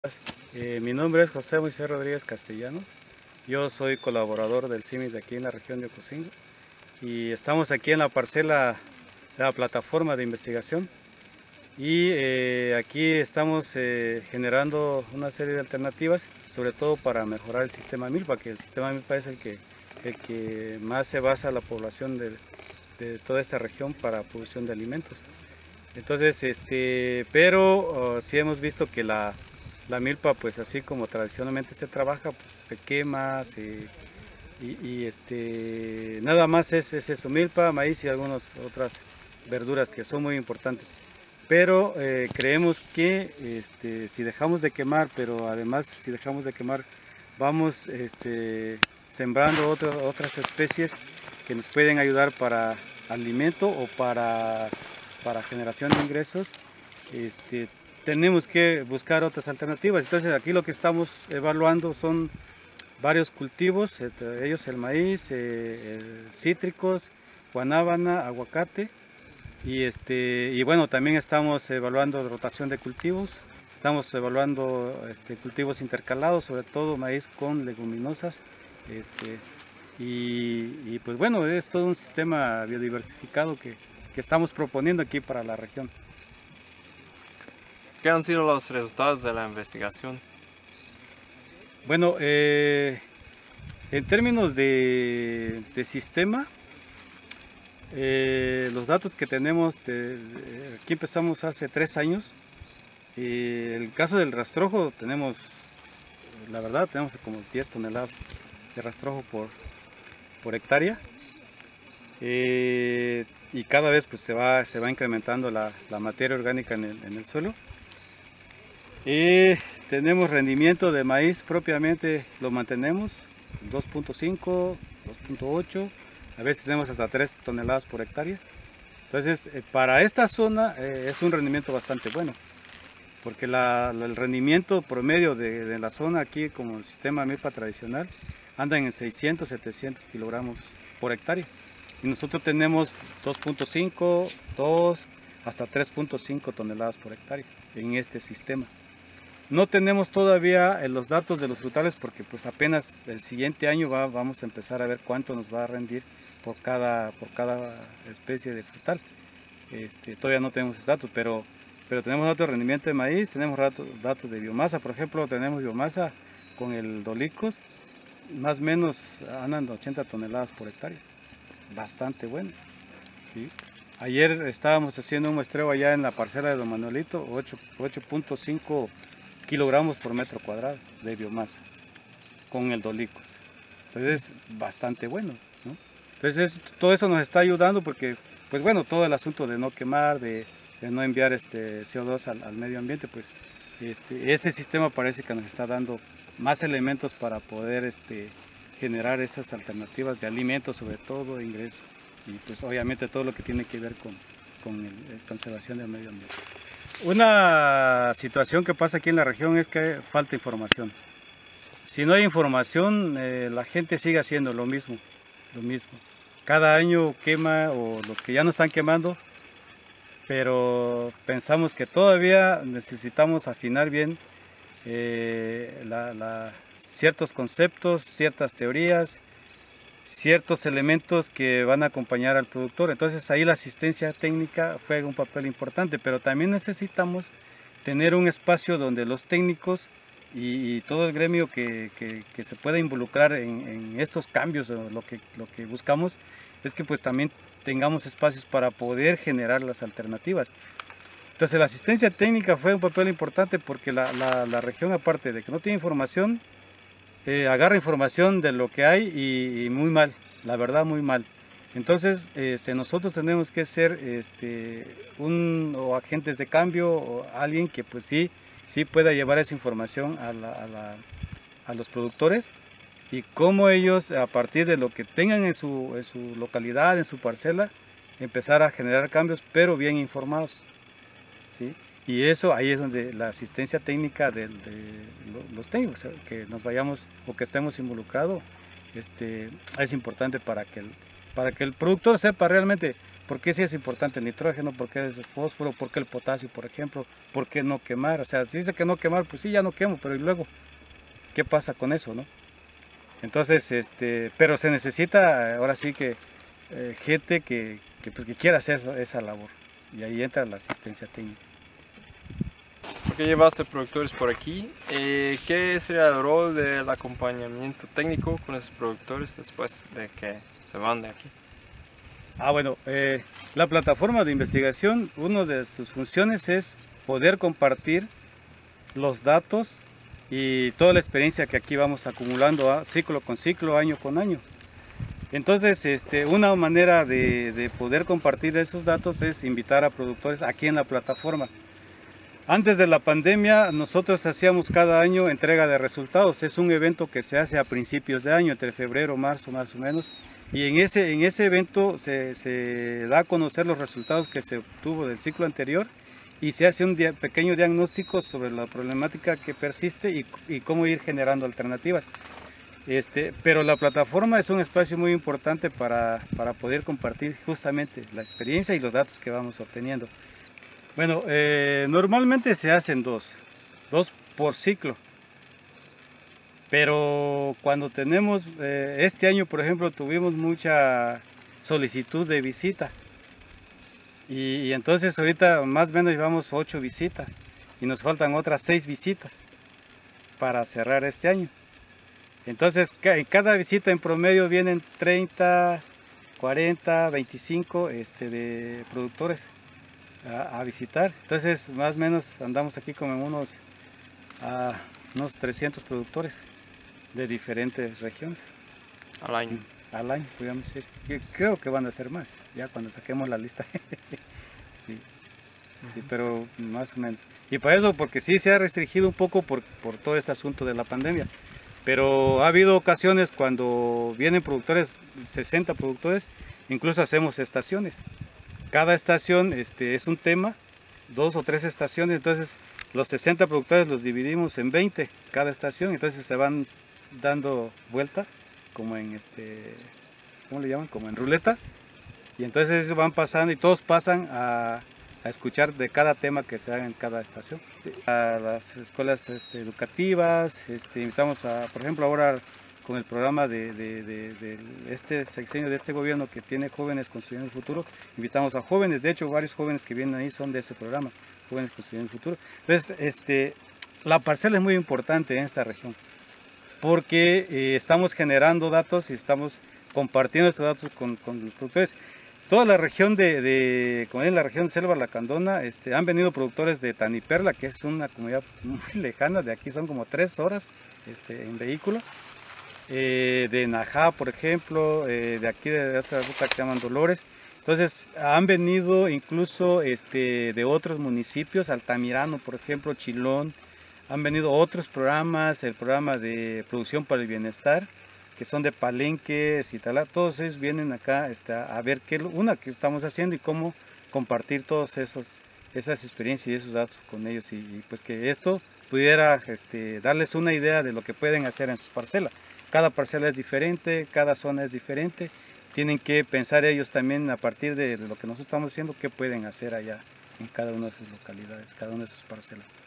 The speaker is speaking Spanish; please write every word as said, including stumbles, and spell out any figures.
Eh, mi nombre es José Moisés Rodríguez Castellanos. Yo soy colaborador del C I M I de aquí en la región de Ocosingo y estamos aquí en la parcela de la plataforma de investigación y eh, aquí estamos eh, generando una serie de alternativas, sobre todo para mejorar el sistema milpa, que el sistema milpa es el que, el que más se basa la población de, de toda esta región para producción de alimentos. Entonces, este, pero oh, sí hemos visto que la, la milpa, pues así como tradicionalmente se trabaja, pues se quema, se, y, y, este, nada más es, es eso, milpa, maíz y algunas otras verduras que son muy importantes. Pero eh, creemos que este, si dejamos de quemar, pero además si dejamos de quemar, vamos este, sembrando otras, otras especies que nos pueden ayudar para alimento o para, para generación de ingresos. Este, tenemos que buscar otras alternativas. Entonces aquí lo que estamos evaluando son varios cultivos, entre ellos el maíz, eh, el cítricos, guanábana, aguacate. Y, este, y bueno, también estamos evaluando rotación de cultivos, estamos evaluando este, cultivos intercalados, sobre todo maíz con leguminosas. Este, y, y pues bueno, es todo un sistema biodiversificado que, que estamos proponiendo aquí para la región. ¿Qué han sido los resultados de la investigación? Bueno, eh, en términos de, de sistema, Eh, los datos que tenemos, de, de, aquí empezamos hace tres años. Eh, el caso del rastrojo, tenemos, la verdad, tenemos como diez toneladas de rastrojo por, por hectárea. Eh, y cada vez pues, se, va, se va incrementando la, la materia orgánica en el, en el suelo. Eh, tenemos rendimiento de maíz propiamente, lo mantenemos, dos punto cinco, dos punto ocho. A veces tenemos hasta tres toneladas por hectárea. Entonces, eh, para esta zona eh, es un rendimiento bastante bueno, porque la, la, el rendimiento promedio de, de la zona aquí, como el sistema milpa tradicional, andan en seiscientos, setecientos kilogramos por hectárea. Y nosotros tenemos dos punto cinco, dos, hasta tres punto cinco toneladas por hectárea en este sistema. No tenemos todavía los datos de los frutales porque pues apenas el siguiente año va, vamos a empezar a ver cuánto nos va a rendir por cada, por cada especie de frutal. Este, todavía no tenemos esos datos, pero, pero tenemos datos de rendimiento de maíz, tenemos datos, datos de biomasa. Por ejemplo, tenemos biomasa con el dolicos, más o menos andan ochenta toneladas por hectárea, bastante bueno. ¿Sí? Ayer estábamos haciendo un muestreo allá en la parcela de Don Manuelito, ocho punto cinco kilogramos por metro cuadrado de biomasa con el dolicos. Entonces es bastante bueno, ¿no? Entonces todo eso nos está ayudando porque, pues bueno, todo el asunto de no quemar, de, de no enviar este C O dos al, al medio ambiente, pues este, este sistema parece que nos está dando más elementos para poder este, generar esas alternativas de alimentos, sobre todo ingresos, y pues obviamente todo lo que tiene que ver con, con el, el conservación del medio ambiente. Una situación que pasa aquí en la región es que falta información. Si no hay información, eh, la gente sigue haciendo lo mismo, lo mismo. Cada año quema, o los que ya no están quemando, pero pensamos que todavía necesitamos afinar bien eh, la, la, ciertos conceptos, ciertas teorías, ciertos elementos que van a acompañar al productor. Entonces ahí la asistencia técnica juega un papel importante, pero también necesitamos tener un espacio donde los técnicos y, y todo el gremio que, que, que se pueda involucrar en, en estos cambios, o lo que, lo que buscamos es que pues también tengamos espacios para poder generar las alternativas. Entonces la asistencia técnica fue un papel importante porque la, la, la región, aparte de que no tiene información, Eh, agarra información de lo que hay y, y muy mal, la verdad muy mal. Entonces este, nosotros tenemos que ser este, un, o agentes de cambio, o alguien que pues sí, sí pueda llevar esa información a, la, a, la, a los productores, y cómo ellos, a partir de lo que tengan en su, en su localidad, en su parcela, empezar a generar cambios, pero bien informados, ¿sí? Y eso, ahí es donde la asistencia técnica de, de los técnicos, que nos vayamos o que estemos involucrados, este, es importante para que, el, para que el productor sepa realmente ¿Por qué sí es importante el nitrógeno? ¿Por qué es el fósforo? ¿Por qué el potasio, por ejemplo? ¿Por qué no quemar? O sea, si dice que no quemar, pues sí, ya no quemo, pero ¿y luego qué pasa con eso, no? Entonces, este, pero se necesita ahora sí que eh, gente que, que, pues, que quiera hacer esa, esa labor. Y ahí entra la asistencia técnica. Porque llevaste productores por aquí, eh, ¿qué sería el rol del acompañamiento técnico con esos productores después de que se van de aquí? Ah, bueno, eh, la plataforma de investigación, una de sus funciones es poder compartir los datos y toda la experiencia que aquí vamos acumulando a, ciclo con ciclo, año con año. Entonces, este, una manera de, de poder compartir esos datos es invitar a productores aquí en la plataforma. Antes de la pandemia, nosotros hacíamos cada año entrega de resultados. Es un evento que se hace a principios de año, entre febrero, marzo, más o menos. Y en ese, en ese evento se, se da a conocer los resultados que se obtuvo del ciclo anterior y se hace un dia- pequeño diagnóstico sobre la problemática que persiste y, y cómo ir generando alternativas. Este, pero la plataforma es un espacio muy importante para, para poder compartir justamente la experiencia y los datos que vamos obteniendo. Bueno, eh, normalmente se hacen dos, dos por ciclo. Pero cuando tenemos, eh, este año por ejemplo tuvimos mucha solicitud de visita y, y entonces ahorita más o menos llevamos ocho visitas y nos faltan otras seis visitas para cerrar este año. Entonces ca- en cada visita en promedio vienen treinta, cuarenta, veinticinco este, de productores a, a visitar. Entonces más o menos andamos aquí como en unos, ah, unos trescientos productores de diferentes regiones Al año. al año, podríamos decir. Yo creo que van a ser más, ya cuando saquemos la lista. Sí, sí, pero más o menos. Y para eso, porque sí se ha restringido un poco por, por todo este asunto de la pandemia. Pero ha habido ocasiones cuando vienen productores, sesenta productores, incluso hacemos estaciones. Cada estación este, es un tema, dos o tres estaciones, entonces los sesenta productores los dividimos en veinte cada estación, entonces se van dando vuelta como en este, ¿cómo le llaman? Como en ruleta, y entonces van pasando y todos pasan a, a escuchar de cada tema que se haga en cada estación. Sí. A las escuelas este, educativas, este, invitamos a, por ejemplo, ahora con el programa de, de, de, de este sexenio de este gobierno que tiene Jóvenes Construyendo el Futuro, invitamos a jóvenes, de hecho varios jóvenes que vienen ahí son de ese programa, Jóvenes Construyendo el Futuro. Entonces, este, la parcela es muy importante en esta región, porque eh, estamos generando datos y estamos compartiendo estos datos con, con los productores. Toda la región de, de como es la región de Selva Lacandona, este, han venido productores de Taniperla, que es una comunidad muy lejana, de aquí son como tres horas este, en vehículo. Eh, de Najá, por ejemplo, eh, de aquí de esta ruta que se llaman Dolores. Entonces han venido incluso este, de otros municipios, Altamirano, por ejemplo, Chilón. Han venido otros programas, el programa de Producción para el Bienestar, que son de Palenque, Citalá, todos ellos vienen acá este, a ver qué una que estamos haciendo y cómo compartir todos esos esas experiencias y esos datos con ellos y, y pues que esto pudiera este, darles una idea de lo que pueden hacer en sus parcelas. Cada parcela es diferente, cada zona es diferente, tienen que pensar ellos también a partir de lo que nosotros estamos haciendo, qué pueden hacer allá en cada una de sus localidades, cada una de sus parcelas.